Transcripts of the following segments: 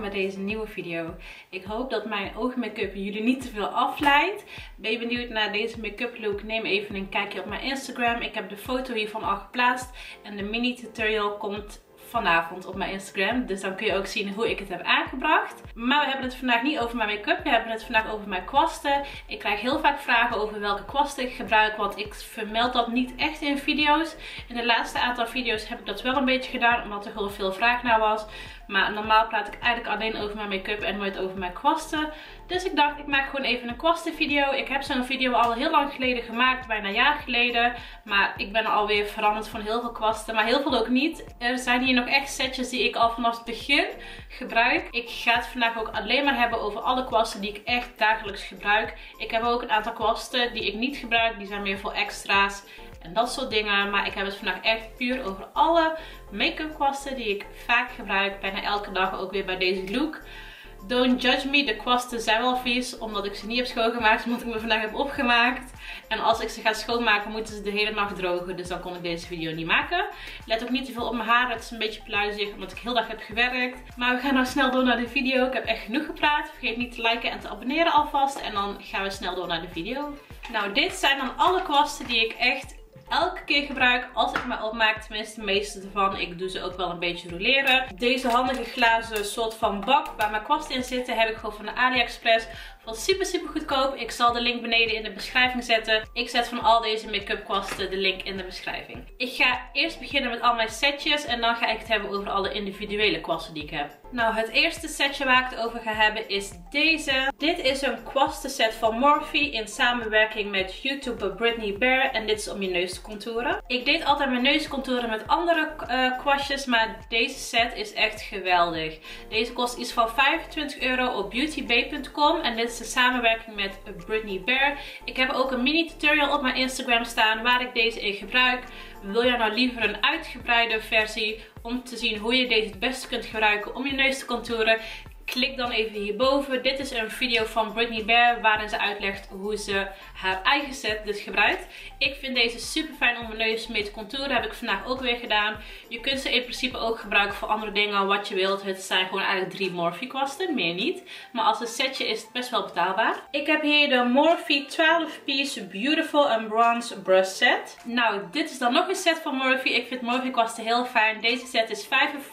bij deze nieuwe video. Ik hoop dat mijn oogmake-up jullie niet te veel afleidt. Ben je benieuwd naar deze make-up look? Neem even een kijkje op mijn Instagram. Ik heb de foto hiervan al geplaatst en de mini tutorial komt vanavond op mijn Instagram. Dus dan kun je ook zien hoe ik het heb aangebracht. Maar we hebben het vandaag niet over mijn make-up. We hebben het vandaag over mijn kwasten. Ik krijg heel vaak vragen over welke kwasten ik gebruik. Want ik vermeld dat niet echt in video's. In de laatste aantal video's heb ik dat wel een beetje gedaan. Omdat er heel veel vraag naar was. Maar normaal praat ik eigenlijk alleen over mijn make-up en nooit over mijn kwasten. Dus ik dacht, ik maak gewoon even een kwastenvideo. Ik heb zo'n video al heel lang geleden gemaakt, bijna een jaar geleden. Maar ik ben alweer veranderd van heel veel kwasten, maar heel veel ook niet. Er zijn hier nog echt setjes die ik al vanaf het begin gebruik. Ik ga het vandaag ook alleen maar hebben over alle kwasten die ik echt dagelijks gebruik. Ik heb ook een aantal kwasten die ik niet gebruik, die zijn meer voor extra's en dat soort dingen. Maar ik heb het vandaag echt puur over alle make-up kwasten die ik vaak gebruik. Bijna elke dag ook weer bij deze look. Don't judge me, de kwasten zijn wel vies. Omdat ik ze niet heb schoongemaakt, omdat ik me vandaag heb opgemaakt. En als ik ze ga schoonmaken, moeten ze de hele nacht drogen. Dus dan kon ik deze video niet maken. Let ook niet te veel op mijn haar. Het is een beetje pluizig, omdat ik heel dag heb gewerkt. Maar we gaan nou snel door naar de video. Ik heb echt genoeg gepraat. Vergeet niet te liken en te abonneren alvast. En dan gaan we snel door naar de video. Nou, dit zijn dan alle kwasten die ik echt elke keer gebruik als ik me opmaak, tenminste de meeste ervan. Ik doe ze ook wel een beetje roleren. Deze handige glazen soort van bak waar mijn kwasten in zitten heb ik gewoon van de AliExpress. Van super goedkoop. Ik zal de link beneden in de beschrijving zetten. Ik zet van al deze make-up kwasten de link in de beschrijving. Ik ga eerst beginnen met al mijn setjes en dan ga ik het hebben over alle individuele kwasten die ik heb. Nou, het eerste setje waar ik het over ga hebben is deze. Dit is een kwastenset van Morphe in samenwerking met YouTuber Britney Bear. En dit is om je neus te contouren. Ik deed altijd mijn neus contouren met andere kwastjes, maar deze set is echt geweldig. Deze kost iets van €25 op beautybae.com en dit is de samenwerking met Britney Bear. Ik heb ook een mini tutorial op mijn Instagram staan waar ik deze in gebruik. Wil je nou liever een uitgebreide versie om te zien hoe je deze het beste kunt gebruiken om je neus te contouren? Klik dan even hierboven. Dit is een video van Britney Bear waarin ze uitlegt hoe ze haar eigen set dus gebruikt. Ik vind deze super fijn om mijn neus mee te contouren. Heb ik vandaag ook weer gedaan. Je kunt ze in principe ook gebruiken voor andere dingen wat je wilt. Het zijn gewoon eigenlijk 3 Morphe kwasten, meer niet. Maar als een setje is het best wel betaalbaar. Ik heb hier de Morphe 12-piece Beautiful and Bronze Brush Set. Nou, dit is dan nog een set van Morphe. Ik vind Morphe kwasten heel fijn. Deze set is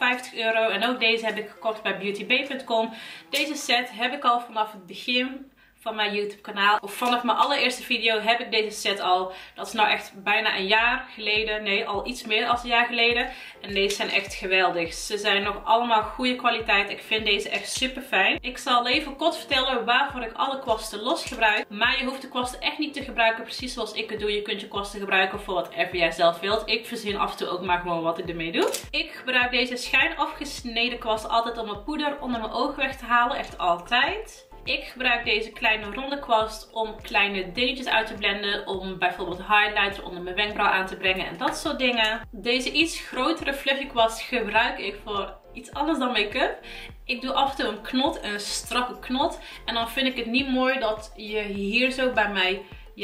€55 en ook deze heb ik gekocht bij beautybae.com. Deze set heb ik al vanaf het begin van mijn YouTube kanaal. Of vanaf mijn allereerste video heb ik deze set al. Dat is nou echt bijna een jaar geleden. Nee, al iets meer dan een jaar geleden. En deze zijn echt geweldig. Ze zijn nog allemaal goede kwaliteit. Ik vind deze echt super fijn. Ik zal even kort vertellen waarvoor ik alle kwasten los gebruik. Maar je hoeft de kwasten echt niet te gebruiken precies zoals ik het doe. Je kunt je kwasten gebruiken voor whatever jij zelf wilt. Ik verzin af en toe ook maar gewoon wat ik ermee doe. Ik gebruik deze schuin afgesneden kwast altijd om mijn poeder onder mijn ogen weg te halen. Echt altijd. Ik gebruik deze kleine ronde kwast om kleine dingetjes uit te blenden. Om bijvoorbeeld highlighter onder mijn wenkbrauw aan te brengen en dat soort dingen. Deze iets grotere fluffy kwast gebruik ik voor iets anders dan make-up. Ik doe af en toe een knot, een strakke knot. En dan vind ik het niet mooi dat je hier zo bij mij,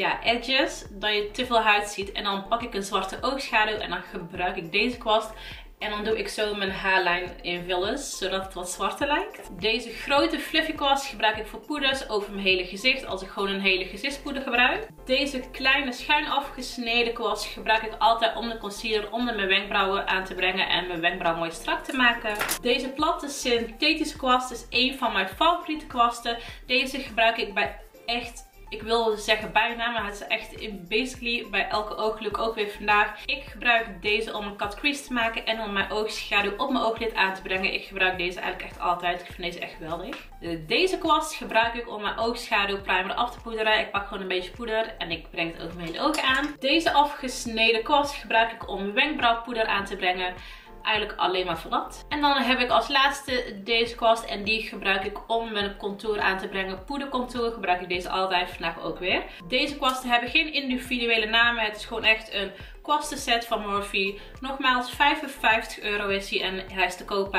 edges, dat je te veel huid ziet. En dan pak ik een zwarte oogschaduw en dan gebruik ik deze kwast. En dan doe ik zo mijn haarlijn invullen, zodat het wat zwarter lijkt. Deze grote fluffy kwast gebruik ik voor poeders over mijn hele gezicht, als ik gewoon een hele gezichtspoeder gebruik. Deze kleine schuin afgesneden kwast gebruik ik altijd om de concealer onder mijn wenkbrauwen aan te brengen en mijn wenkbrauw mooi strak te maken. Deze platte synthetische kwast is een van mijn favoriete kwasten. Deze gebruik ik bij echt, ik wil zeggen bijna, maar het is echt basically bij elke ooglook ook weer vandaag. Ik gebruik deze om een cut crease te maken en om mijn oogschaduw op mijn ooglid aan te brengen. Ik gebruik deze eigenlijk echt altijd. Ik vind deze echt geweldig. Deze kwast gebruik ik om mijn oogschaduw primer af te poederen. Ik pak gewoon een beetje poeder en ik breng het over mijn hele ogen aan. Deze afgesneden kwast gebruik ik om mijn wenkbrauwpoeder aan te brengen. Eigenlijk alleen maar voor dat. En dan heb ik als laatste deze kwast en die gebruik ik om mijn contour aan te brengen. Poedercontour gebruik ik deze altijd, vandaag ook weer. Deze kwasten hebben geen individuele namen. Het is gewoon echt een kwastenset van Morphe. Nogmaals, €55 is hij en hij is te koop bij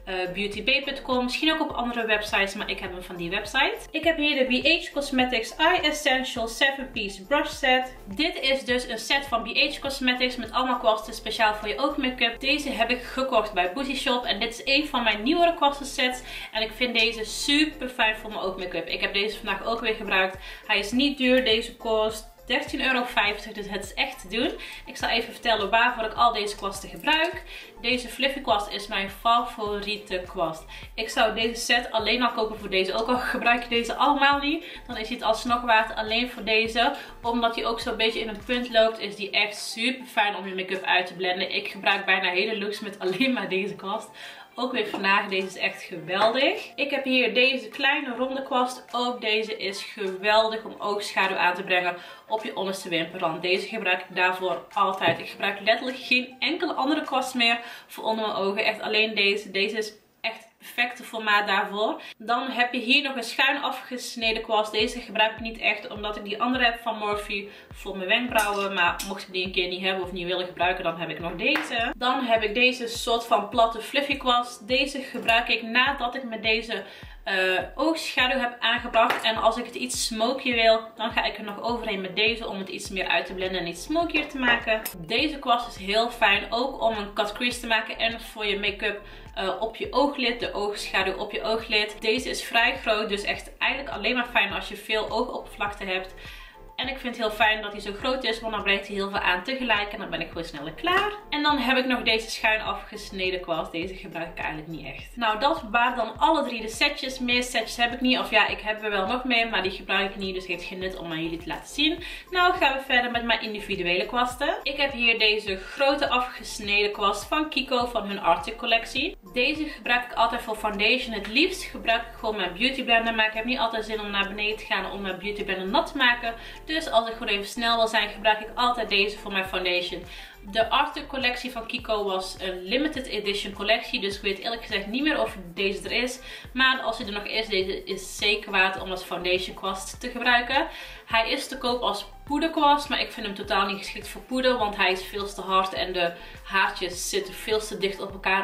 beautybay.com. Misschien ook op andere websites, maar ik heb hem van die website. Ik heb hier de BH Cosmetics Eye Essential 7-piece brush set. Dit is dus een set van BH Cosmetics met allemaal kwasten speciaal voor je oogmake-up. Deze heb ik gekocht bij Booty Shop en dit is een van mijn nieuwere kwasten sets. En ik vind deze super fijn voor mijn oogmake-up. Ik heb deze vandaag ook weer gebruikt. Hij is niet duur, deze kost €13,50, dus het is echt te doen. Ik zal even vertellen waarvoor ik al deze kwasten gebruik. Deze Fluffy kwast is mijn favoriete kwast. Ik zou deze set alleen al kopen voor deze. Ook al gebruik je deze allemaal niet, dan is het alsnog waard alleen voor deze. Omdat hij ook zo'n beetje in een punt loopt, is die echt super fijn om je make-up uit te blenden. Ik gebruik bijna hele looks met alleen maar deze kwast. Ook weer vandaag, deze is echt geweldig. Ik heb hier deze kleine ronde kwast. Ook deze is geweldig om oogschaduw aan te brengen op je onderste wimperrand. Deze gebruik ik daarvoor altijd. Ik gebruik letterlijk geen enkele andere kwast meer voor onder mijn ogen. Echt alleen deze. Deze is echt het perfecte formaat daarvoor. Dan heb je hier nog een schuin afgesneden kwast. Deze gebruik ik niet echt omdat ik die andere heb van Morphe voor mijn wenkbrauwen. Maar mocht ik die een keer niet hebben of niet willen gebruiken, dan heb ik nog deze. Dan heb ik deze soort van platte fluffy kwast. Deze gebruik ik nadat ik met deze oogschaduw heb aangebracht. En als ik het iets smokier wil, dan ga ik er nog overheen met deze om het iets meer uit te blenden en iets smokier te maken. Deze kwast is heel fijn, ook om een cut crease te maken en voor je make-up op je ooglid, de oogschaduw op je ooglid. Deze is vrij groot, dus echt eigenlijk alleen maar fijn als je veel oogoppervlakte hebt. En ik vind het heel fijn dat hij zo groot is, want dan brengt hij heel veel aan tegelijk en dan ben ik gewoon sneller klaar. En dan heb ik nog deze schuin afgesneden kwast. Deze gebruik ik eigenlijk niet echt. Nou, dat waren dan alle drie de setjes. Meer setjes heb ik niet. Of ja, ik heb er wel nog meer, maar die gebruik ik niet. Dus het heeft geen nut om aan jullie te laten zien. Nou, gaan we verder met mijn individuele kwasten. Ik heb hier deze grote afgesneden kwast van Kiko van hun Arctic collectie. Deze gebruik ik altijd voor foundation. Het liefst gebruik ik gewoon mijn beauty blender. Maar ik heb niet altijd zin om naar beneden te gaan om mijn beauty blender nat te maken. Dus als ik gewoon even snel wil zijn, gebruik ik altijd deze voor mijn foundation. De Arctic collectie van Kiko was een limited edition collectie. Dus ik weet eerlijk gezegd niet meer of deze er is. Maar als hij er nog is, deze is zeker waard om als foundation kwast te gebruiken. Hij is te koop als poederkwast, maar ik vind hem totaal niet geschikt voor poeder. Want hij is veel te hard en de haartjes zitten veel te dicht op elkaar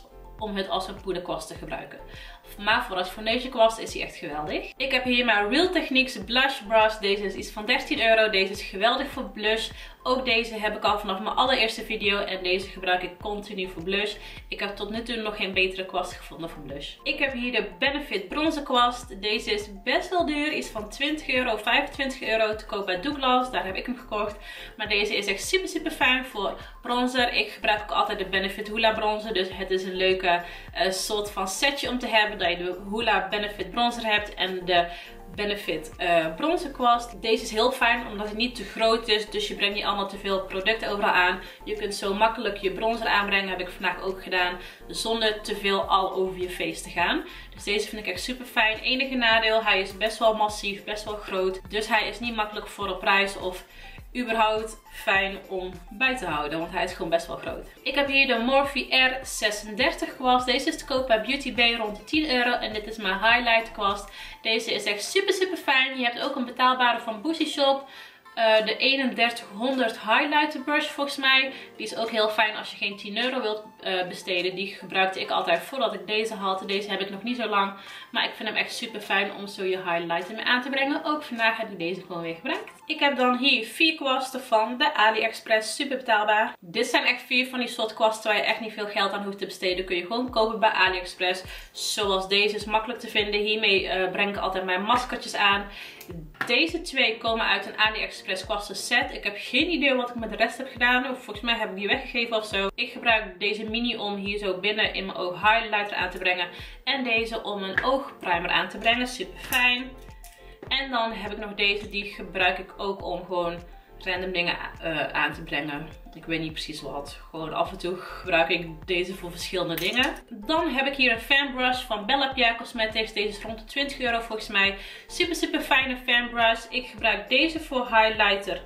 om het als een poederkwast te gebruiken. Maar voor als foundation kwast is hij echt geweldig. Ik heb hier mijn Real Techniques Blush Brush. Deze is iets van €13. Deze is geweldig voor blush. Ook deze heb ik al vanaf mijn allereerste video. En deze gebruik ik continu voor blush. Ik heb tot nu toe nog geen betere kwast gevonden voor blush. Ik heb hier de Benefit bronzer kwast. Deze is best wel duur. Iets van €20, €25 te koop bij Douglas. Daar heb ik hem gekocht. Maar deze is echt super fijn voor bronzer. Ik gebruik ook altijd de Benefit Hoola bronzer. Dus het is een leuke soort van setje om te hebben. Dat je de Hoola Benefit bronzer hebt en de Benefit bronzer kwast. Deze is heel fijn omdat hij niet te groot is. Dus je brengt niet allemaal te veel producten overal aan. Je kunt zo makkelijk je bronzer aanbrengen. Heb ik vandaag ook gedaan. Zonder te veel al over je face te gaan. Dus deze vind ik echt super fijn. Enige nadeel, hij is best wel massief, best wel groot. Dus hij is niet makkelijk voor op reis of überhaupt fijn om bij te houden, want hij is gewoon best wel groot. Ik heb hier de Morphe R36 kwast. Deze is te koop bij Beauty Bay rond de €10 en dit is mijn highlight kwast. Deze is echt super fijn. Je hebt ook een betaalbare van Booty Shop. De 3100 highlighter brush volgens mij. Die is ook heel fijn als je geen €10 wilt besteden. Die gebruikte ik altijd voordat ik deze had. Deze heb ik nog niet zo lang. Maar ik vind hem echt super fijn om zo je highlighter mee aan te brengen. Ook vandaag heb ik deze gewoon weer gebruikt. Ik heb dan hier 4 kwasten van de AliExpress. Super betaalbaar. Dit zijn echt 4 van die soort kwasten waar je echt niet veel geld aan hoeft te besteden. Kun je gewoon kopen bij AliExpress. Zoals deze is makkelijk te vinden. Hiermee breng ik altijd mijn maskertjes aan. Deze 2 komen uit een AliExpress kwasten set. Ik heb geen idee wat ik met de rest heb gedaan. Of volgens mij heb ik die weggegeven of zo. Ik gebruik deze mini om hier zo binnen in mijn oog highlighter aan te brengen. En deze om een oogprimer aan te brengen. Super fijn. En dan heb ik nog deze. Die gebruik ik ook om gewoon random dingen aan te brengen. Ik weet niet precies wat. Gewoon af en toe gebruik ik deze voor verschillende dingen. Dan heb ik hier een fanbrush van Bella Pierre Cosmetics. Deze is rond de €20 volgens mij. Super fijne fanbrush. Ik gebruik deze voor highlighter.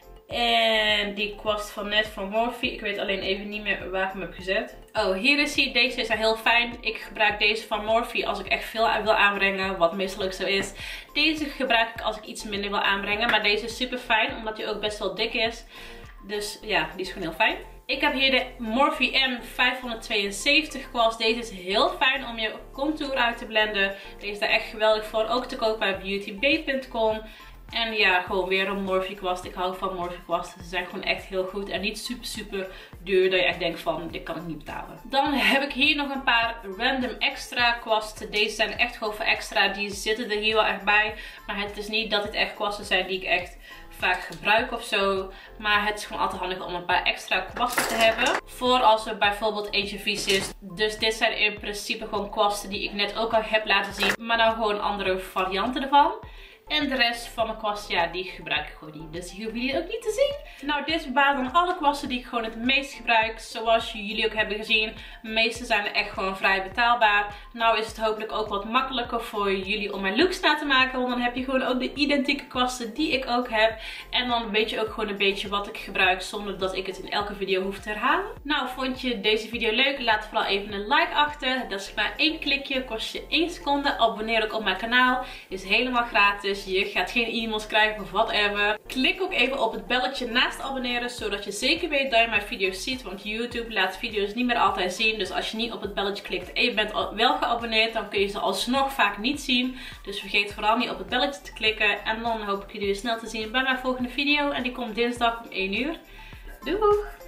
En die kwast van net van Morphe. Ik weet alleen even niet meer waar ik hem heb gezet. Oh, hier is hij. Deze is heel fijn. Ik gebruik deze van Morphe als ik echt veel wil aanbrengen. Wat meestal ook zo is. Deze gebruik ik als ik iets minder wil aanbrengen. Maar deze is super fijn omdat hij ook best wel dik is. Dus ja, die is gewoon heel fijn. Ik heb hier de Morphe M572 kwast. Deze is heel fijn om je contour uit te blenden. Deze is daar echt geweldig voor. Ook te koop bij beautybae.com. En ja, gewoon weer een Morphe kwast. Ik hou van Morphe kwasten. Ze zijn gewoon echt heel goed. En niet super duur dat je echt denkt van, dit kan ik niet betalen. Dan heb ik hier nog een paar random extra kwasten. Deze zijn echt gewoon voor extra. Die zitten er hier wel echt bij. Maar het is niet dat het echt kwasten zijn die ik echt vaak gebruik of zo. Maar het is gewoon altijd handig om een paar extra kwasten te hebben. Voor als er bijvoorbeeld eentje vies is. Dus dit zijn in principe gewoon kwasten die ik net ook al heb laten zien. Maar dan gewoon andere varianten ervan. En de rest van mijn kwasten, ja, die gebruik ik gewoon niet. Dus die hoeven jullie ook niet te zien. Nou, dit is bepaald dan alle kwasten die ik gewoon het meest gebruik. Zoals jullie ook hebben gezien. De meeste zijn echt gewoon vrij betaalbaar. Nou is het hopelijk ook wat makkelijker voor jullie om mijn looks na te maken. Want dan heb je gewoon ook de identieke kwasten die ik ook heb. En dan weet je ook gewoon een beetje wat ik gebruik. Zonder dat ik het in elke video hoef te herhalen. Nou, vond je deze video leuk? Laat vooral even een like achter. Dat is maar 1 klikje. Kost je 1 seconde. Abonneer ook op mijn kanaal. Is helemaal gratis. Je gaat geen e-mails krijgen of whatever. Klik ook even op het belletje naast abonneren. Zodat je zeker weet dat je mijn video's ziet. Want YouTube laat video's niet meer altijd zien. Dus als je niet op het belletje klikt en je bent wel geabonneerd. Dan kun je ze alsnog vaak niet zien. Dus vergeet vooral niet op het belletje te klikken. En dan hoop ik jullie weer snel te zien bij mijn volgende video. En die komt dinsdag om 1 uur. Doei!